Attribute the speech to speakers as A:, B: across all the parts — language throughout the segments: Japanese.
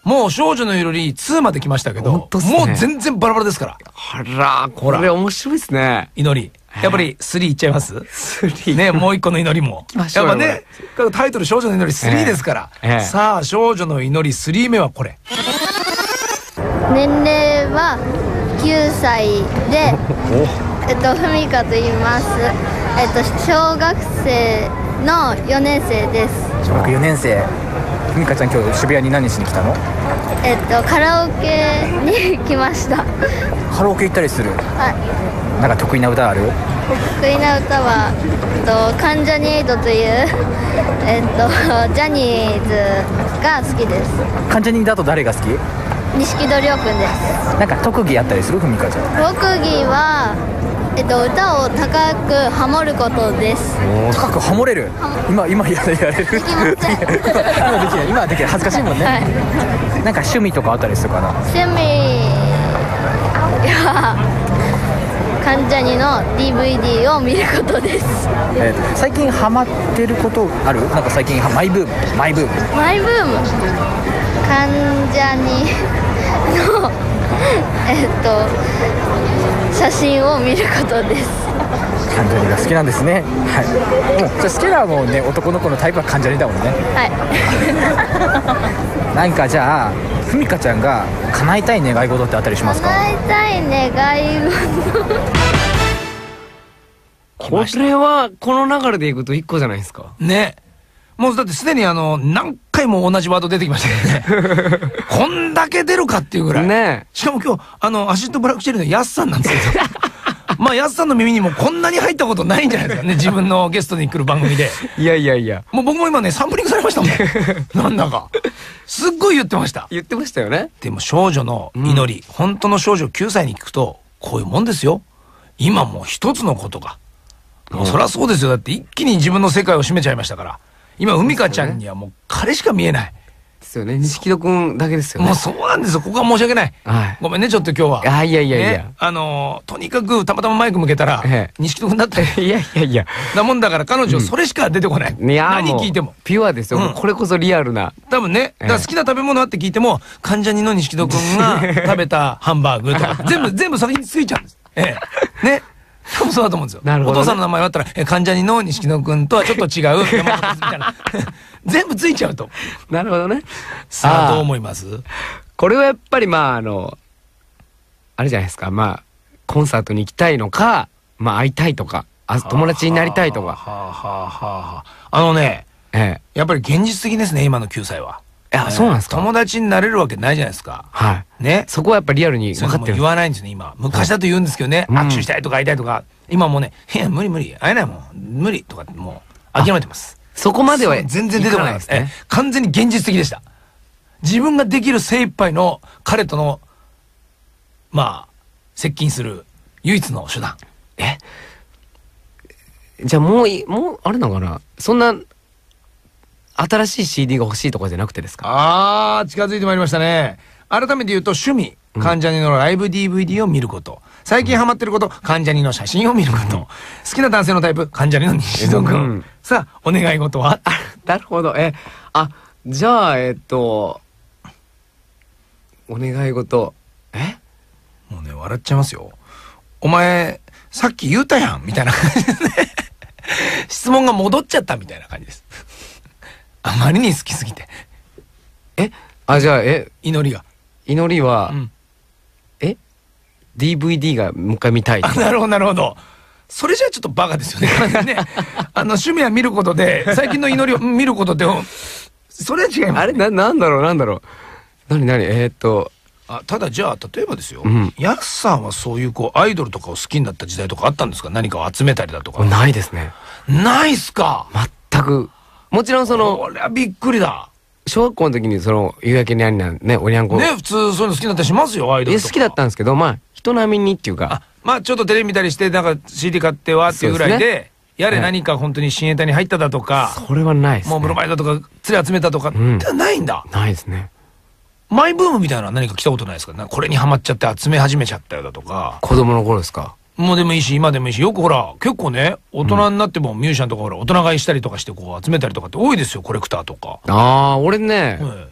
A: もう少女のより2まで来ましたけど、もう全然バラバラですから。
B: あら、これ面白いですね。
A: 祈り。やっぱり3いっちゃいます ?3。ね、もう一個の祈りも。やっぱね、タイトル少女の祈り3ですから。さあ、少女の祈り3目はこれ。
C: 年齢は9歳で、ふみかと言います。小学生の4年生です。
D: 小学4年生。ふみかちゃん今日渋谷に何しに来たの？
C: カラオケに来ました。
D: カラオケ行ったりする？
C: はい。
D: なんか得意な歌ある？
C: 得意な歌は関ジャニ∞というジャニーズが好きです。
D: 関ジャニだと誰が好き？
C: 錦戸亮くんです。
D: なんか特技あったりする？ふみかちゃん。
C: 特技は歌を高くハモることです。
D: 高くハモれる？今やれる？できません。今はできない。恥ずかしいもんね。はい。なんか趣味とかあったりするかな？
C: 趣味は関ジャニの DVD を見ることです。
D: 最近ハマってることある？なんか最近マイブーム関
C: ジャニの写真を見ることです。
D: 関ジャニが好きなんですね。はい。もう好きなもんね、男の子のタイプは関ジャニだもんね。
C: はい。
D: なんかじゃあふみかちゃんが叶えたい願い事ってあったりしますか？
C: 叶えたい願い事
B: これはこの流れでいくと1個じゃないですか
A: ね。もうだってすでに何回も同じワード出てきましたよね。こんだけ出るかっていうぐらいね。しかも今日アシッドブラックチェリーのヤスさんなんですけどまあヤスさんの耳にもこんなに入ったことないんじゃないですかね。自分のゲストに来る番組で。
B: いや
A: もう僕も今ねサンプリングされましたもんなんだかすっごい言ってました
B: よね。
A: でも少女の祈り、本当の少女9歳に聞くとこういうもんですよ。今もう一つのことがもうそりゃそうですよ。だって一気に自分の世界を占めちゃいましたから。今ふみかちゃんにはもう彼しか見えない
B: ですよね。錦戸くんだけですよね。
A: もうそうなんですよ。ここは申し訳ない。ごめんねちょっと今日は。
B: いや
A: とにかくたまたまマイク向けたら錦戸くんだった。
B: いや
A: なもんだから彼女それしか出てこない。何聞いても
B: ピュアですよ。これこそリアルな。
A: 多分ね。だから好きな食べ物あって聞いても関ジャニの錦戸くんが食べたハンバーグとか全部先についちゃうんです。ね。多分そうだと思うんですよ。お父さんの名前があったら関ジャニの錦野くんとはちょっと違う山本みたいな全部ついちゃうと。
B: なるほどね。
A: さあどう思います？
B: これはやっぱりあれじゃないですか。コンサートに行きたいのか、会いたいとか、友達になりたいとか。
A: やっぱり現実的ですね今の9歳は。
B: そうなんですか。
A: 友達になれるわけないじゃないですか。ね。
B: そこはやっぱりリアルに分かってる。
A: 言わないんですね今。昔だと言うんですけどね。握手したいとか会いたいとか。今もうね、いや無理会えないもん無理とかもう諦めてます。
B: そこまでは
A: 全然出てこないですね。完全に現実的でした。自分ができる精一杯の彼との接近する唯一の手段。
B: じゃあもうあれなのかな。そんな新しい CD が欲しいとかじゃなくてですか？
A: 近づいてまいりましたね。改めて言うと趣味、関ジャニのライブ DVD を見ること。最近ハマってること、関ジャニの写真を見ること。好きな男性のタイプ、関ジャニの西戸くん。さあ、お願い事は？
B: なるほど。じゃあ、お願い事。
A: もうね、笑っちゃいますよ。お前、さっき言うたやんみたいな感じですね。質問が戻っちゃったみたいな感じです。あまりに好きすぎて。
B: じゃあ、
A: 祈
B: りは、DVD がもう一回見たい。
A: なるほど。それじゃちょっとバカですよね。趣味は見ることで、最近の祈りを見ることで、それは違います。
B: なんだろう。何
A: ただじゃあ、例えばですよ。ヤスさんはそういうアイドルとかを好きになった時代とかあったんですか？何かを集めたりだとか。
B: ないですね。
A: ないっすか？
B: 全く。もちろん
A: これはびっくりだ。
B: 小学校の時に夕焼けにゃんにゃんね、おにゃんこ。
A: ね、普通そういうの好きだったりしますよ、アイドルとか。
B: 好きだったんですけど、人並みにっていうか。
A: ちょっとテレビ見たりして、なんか CD 買ってはっていうぐらいで、やれ何か本当に親衛隊に入っただとか。
B: それはないですね。
A: もうブロマイドとか、連れ集めたとかってないんだ。
B: ないですね。
A: マイブームみたいなのは何か来たことないですか？これにハマっちゃって集め始めちゃったよだとか。
B: 子供の頃ですか？
A: もうでもいいし、今でもいいし、よくほら、結構ね、大人になってもミュージシャンとかほら、大人買いしたりとかして集めたりとかって多いですよ、コレクターとか。
B: 俺ね、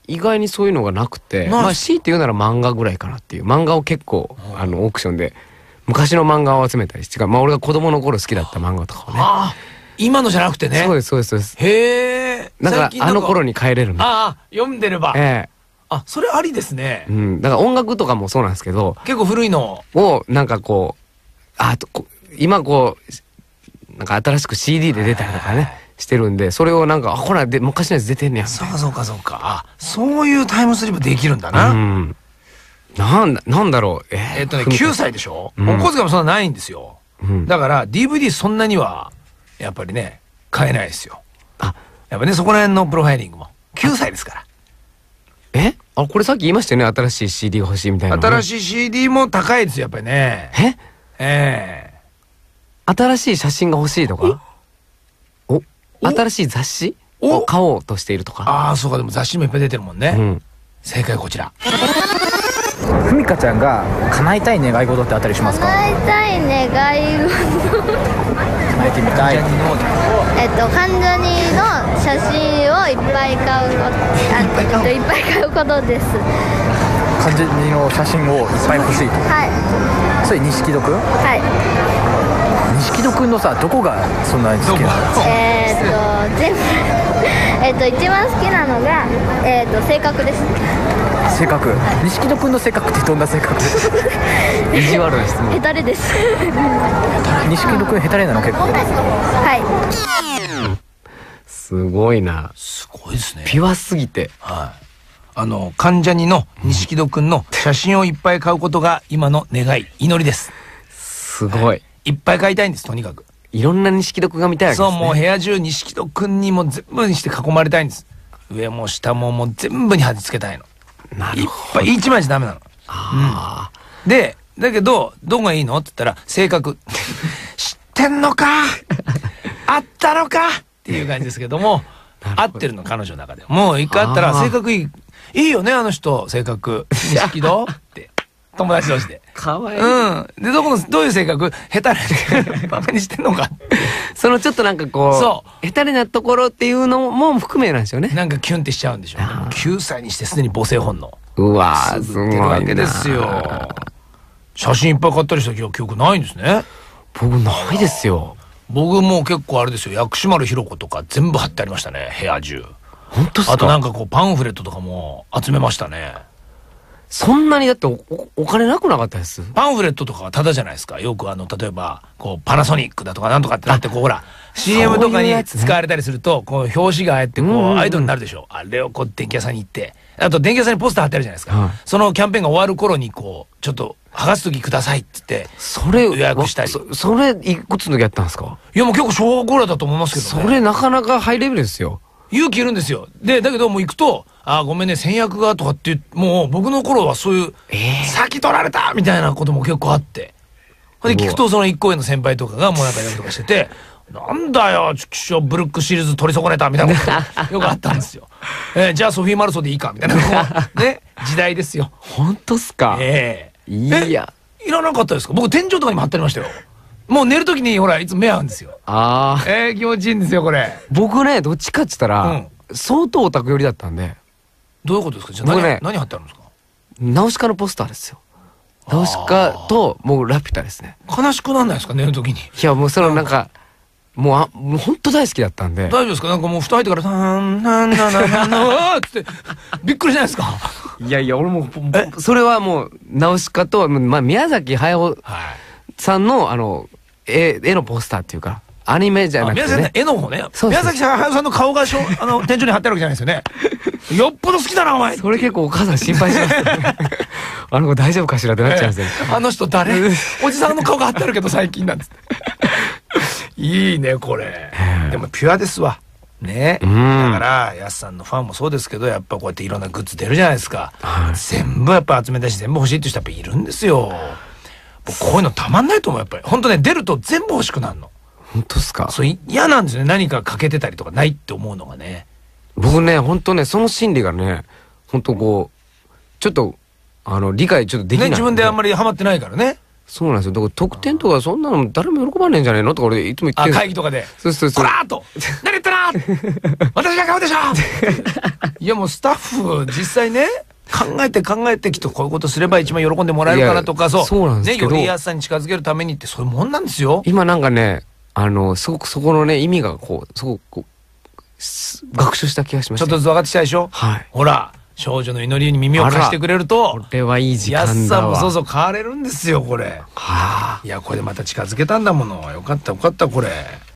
B: 意外にそういうのがなくて、まあ強いて言うなら漫画ぐらいかなっていう。漫画を結構オークションで昔の漫画を集めたりして、まあ俺が子供の頃好きだった漫画とかをね。
A: ああ、今のじゃなくてね。
B: そうですそうですそうです。
A: へえ。
B: なんかあの頃に帰れるの。
A: ああ、読んでれば。
B: ええ。
A: あ、それありですね。
B: うん。だから音楽とかもそうなんですけど、
A: 結構古いの
B: をなんかこう、今こうなんか新しく CD で出たりとかねしてるんで、それをなんかほらで昔のやつ出てんねやん。
A: そうかそうかそうか。あ、そういうタイムスリップできるんだな。
B: うん。なんだろう。
A: 9歳でしょ。お小遣いもそんなないんですよ。だから DVD そんなにはやっぱりね買えないですよ。あ、やっぱねそこら辺のプロファイリングも9歳ですから。
B: これさっき言いましたよね、新しい CD が欲しいみたいな、ね。
A: 新しい CD も高いですよやっぱりね。
B: 新しい写真が欲しいとか。新しい雑誌を買おうとしているとか。
A: ああ、そうか。でも雑誌もいっぱい出てるもんね。正解はこちら。
D: ふみかちゃんが叶えたい願い事ってあったりしますか？
C: 叶えたい願い事
D: 叶えてみたい。
C: 関ジャニの写真をいっぱい買うこといっぱい買うことです。
D: 関ジャニの写真をいっぱい欲しいと。
C: はい。
D: それ錦戸くん？
C: はい。
D: 錦戸くんのさ、どこがそんなに好きなの？
C: 全部一番好きなのが性格です。
D: 性格。錦戸くんの性格ってどんな性格？
B: 意地悪な質問。
C: ヘタレです。
D: 錦戸くんヘタレなの結構。
C: はい。
B: すごいな。
A: すごいですね。
B: ピュアすぎて。
A: はい。関ジャニの錦戸くんの写真をいっぱい買うことが今の願い、祈りです。
B: すごい。
A: いっぱい買いたいんです、とにかく。
B: いろんな錦戸くんが見たいわけですね。
A: そう、もう部屋中錦戸くんにも全部にして囲まれたいんです。上も下ももう全部に貼り付けたいの。
B: なるほど。
A: いっぱい一枚じゃダメなの。で、だけど、どこがいいのって言ったら、性格。知ってんのかあったのかっていう感じですけども、合ってるの、彼女の中で。もう一回会ったら、性格いいよね、あの人、性格。錦戸って。友達同士で。
B: かわいい。
A: で、どういう性格下手な、バカにしてんのか。
B: そのちょっとなんかこう、下手なところっていうのも含めなんですよね。
A: なんかキュンってしちゃうんでしょうね。9歳にしてすでに母性本能。
B: うわー、すごいな。
A: わけですよ。写真いっぱい買ったりした記憶ないんですね。
B: 僕ないですよ。
A: 僕も結構あれですよ。薬師丸ひろ子とか全部貼ってありましたね、部屋中。
B: 本当っすか？
A: あとなんかこうパンフレットとかも集めましたね。
B: そんなにだってお金なくなかったです？
A: パンフレットとかはタダじゃないですか。よく例えばこうパナソニックだとかなんとかってなってこうほら CM とかに使われたりするとこう表紙がああやってこうアイドルになるでしょ。あれをこう電気屋さんに行って、あと電気屋さんにポスター貼ってあるじゃないですか。そのキャンペーンが終わる頃にこうちょっと剥がす時くださいって言ってそれ予約したり。
B: それいくつの時やったんですか？
A: いやもう結構小学校ぐらいだと思いますけどね。
B: それなかなかハイレベルですよ。
A: 勇気いるんですよ。で、だけどもう行くと、ごめんね、先約がとかってもう僕の頃はそういう、先取られたみたいなことも結構あって。で、聞くとその一個上の先輩とかがもうなんかやるとかしてて、なんだよ、ブルックシリーズ取り損ねたみたいなことよくあったんですよ。じゃあソフィー・マルソーでいいかみたいな。ね、時代ですよ。
B: 本当っすか？いや。
A: いらなかったですか？僕天井とかにも貼ってありましたよ。もう寝るときにほらいつも目合うんですよ。気持ちいいんですよこれ。
B: 僕ねどっちかって言ったら、相当オタク寄りだったんで。
A: どういうことですか？じゃあ僕ね何貼ってあるんですか？
B: ナウシカのポスターですよ。ナウシカともうラピュタですね。
A: 悲しくなんないですか寝るときに？
B: いやもうそのなんかもう本当大好きだったんで。
A: 大丈夫ですか？なんかもう蓋開いてからなんっつってびっくりしないですか？
B: いやいや俺もそれはもうナウシカと宮崎駿さんの絵のポスターっていうかアニメじゃなくてね。宮崎
A: 絵の方ね。宮崎駿さんの顔が天井に貼ってあるわけじゃないですよね。よっぽど好きだなお前。
B: それ結構お母さん心配しますね。あの子大丈夫かしらってなっちゃうんですよ。
A: あの人誰？おじさんの顔が貼ってあるけど最近なんです。いいねこれ。でもピュアですわ。ね。だからやすさんのファンもそうですけどやっぱこうやっていろんなグッズ出るじゃないですか。全部やっぱ集めたし全部欲しいって人やっぱいるんですよ。こういうのたまんないと思うやっぱり。本当ね出ると全部欲しくなるの。
B: 本当ですか？
A: そう嫌なんですよね。何か欠けてたりとかないって思うのがね。
B: 僕ね本当ねその心理がね本当こうちょっと理解ちょっとできない、
A: ね、自分であんまりハマってないからね。
B: そうなんですよ。だから得点とかそんなの誰も喜ばねえんじゃねえのとか俺いつも言ってる。
A: 会議とかで。
B: そうそうそう。
A: こらーっと何言ったな私が買うでしょいやもうスタッフ実際ね、考えてきっとこういうことすれば一番喜んでもらえるかなとか、
B: そうなんですけど。
A: ね、より安さに近づけるためにってそういうもんなんですよ。
B: 今なんかね、すごくそこのね、意味がこう、すごくこう、学習した気がしました。
A: ちょっとずつ分かってきたでしょ。
B: はい。
A: ほら、少女の祈りに耳を貸してくれると、
B: これはいい時間だわ。
A: 安さもそうそう変われるんですよ、これ。
B: はあ。
A: いや、これでまた近づけたんだもの。よかった、これ。